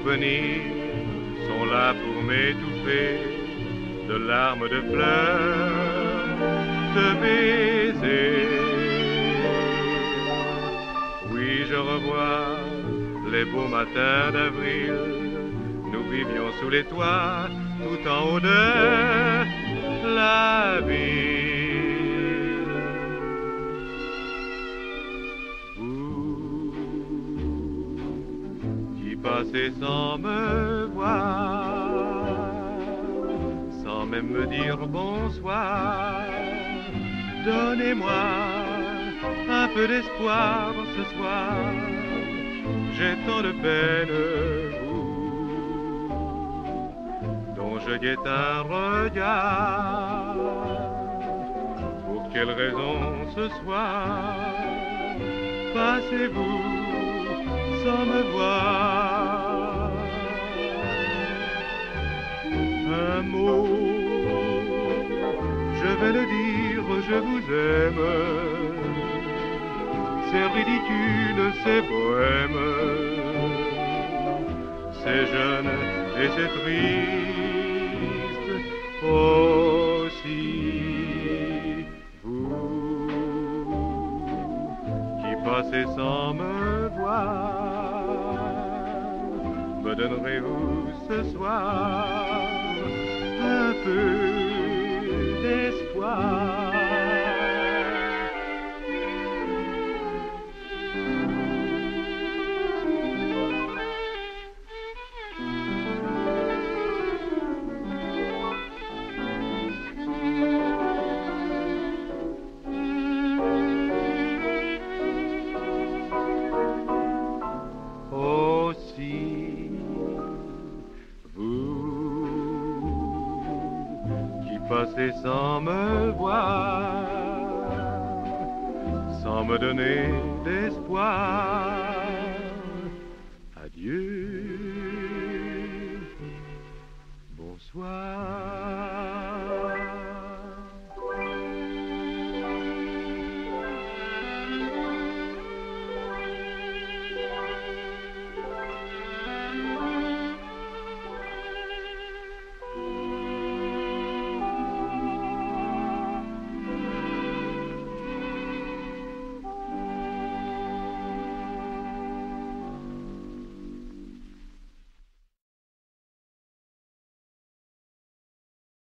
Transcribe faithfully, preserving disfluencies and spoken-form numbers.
souvenirs sont là pour m'étouffer de larmes, de pleurs, de baisers. Oui, je revois les beaux matins d'avril. Nous vivions sous les toits, tout en haut de la ville. Vous qui passez sans me voir, sans même me dire bonsoir, donnez-moi un peu d'espoir ce soir. J'ai tant de peine, vous, dont je guette un regard. Pour quelle raison ce soir passez-vous sans me voir? Un mot, je vais le dire, je vous aime. C'est ridicule, c'est bohème, c'est jeune et c'est triste aussi. Vous qui passez sans me voir, me donnerez-vous ce soir un peu d'espoir? Passez sans me voir, sans me donner d'espoir. Adieu, bonsoir.